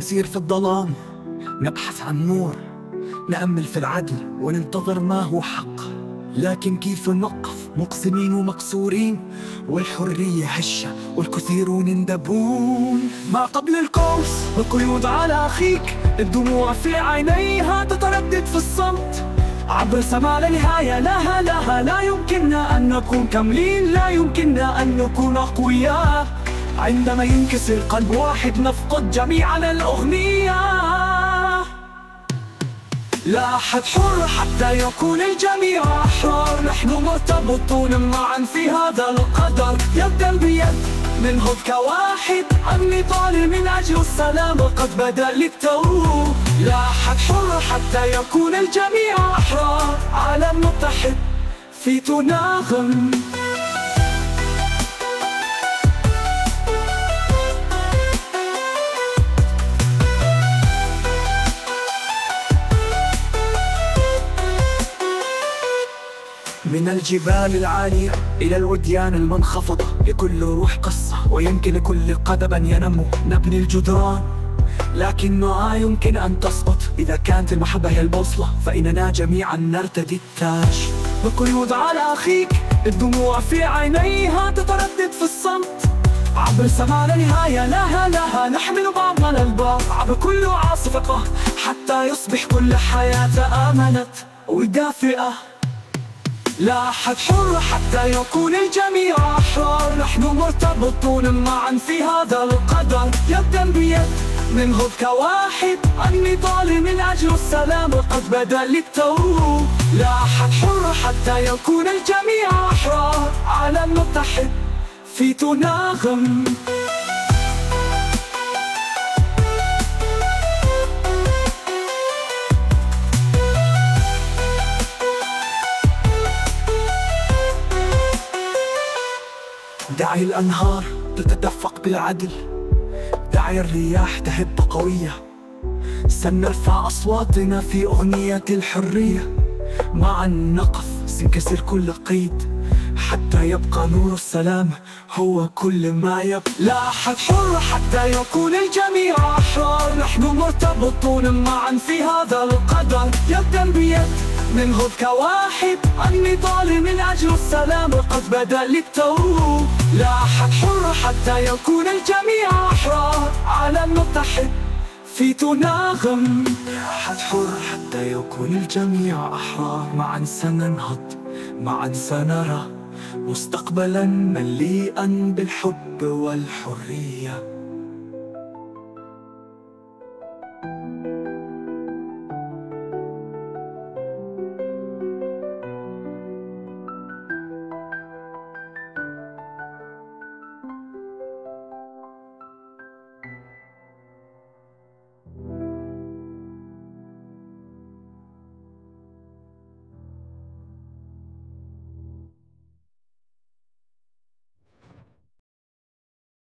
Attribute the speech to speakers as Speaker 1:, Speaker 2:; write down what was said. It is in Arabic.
Speaker 1: نسير في الظلام، نبحث عن نور، نأمل في العدل وننتظر ما هو حق. لكن كيف نقف مقسمين ومكسورين، والحرية هشة والكثيرون يندبون؟ ما قبل القوس القيود على أخيك، الدموع في عينيها تتردد في الصمت. عبر سما لا نهاية لها لا يمكننا أن نكون كاملين، لا يمكننا أن نكون أقوياء. عندما ينكسر قلب واحد نفقد جميعا الأغنية. لا أحد حر حتى يكون الجميع أحرار، نحن مرتبطون معا في هذا القدر، يدا بيد ننهض كواحد. النضال من أجل السلام قد بدأ للتو. لا أحد حر حتى يكون الجميع أحرار، عالم متحد في تناغم. من الجبال العالية إلى الوديان المنخفضة، لكل روح قصة ويمكن لكل قدم أن ينمو. نبني الجدران لكنها يمكن أن تسقط، إذا كانت المحبة هي البوصلة فإننا جميعا نرتدي التاج. القيود على أخيك، الدموع في عينيها تتردد في الصمت. عبر سما لا نهاية لها نحمل بعضنا للبعض، عبر كل عاصفة حتى يصبح كل حياة آمنت ودافئة. لا أحد حر حتى يكون الجميع أحرار، نحن مرتبطون معا في هذا القدر، يدا بيد ننهض كواحد. النضال من أجل السلام قد بدأ للتو. لا أحد حر حتى يكون الجميع أحرار، عالم متحد في تناغم. دعي الأنهار تتدفق بالعدل، دعي الرياح تهب قوية، سنرفع أصواتنا في أغنية الحرية. معا نقف سنكسر كل قيد حتى يبقى نور السلام هو كل ما يبقى. لا أحد حر حتى يكون الجميع أحرار، نحن مرتبطون معا في هذا القدر، يدا بيد ننهض كواحد. النضال من أجل السلام قد بدأ للتو. لا أحد حر حتى يكون الجميع أحرار، عالم متحد في تناغم. لا أحد حر حتى يكون الجميع أحرار، معا سننهض، معا سنرى مستقبلا مليئا بالحب والحرية.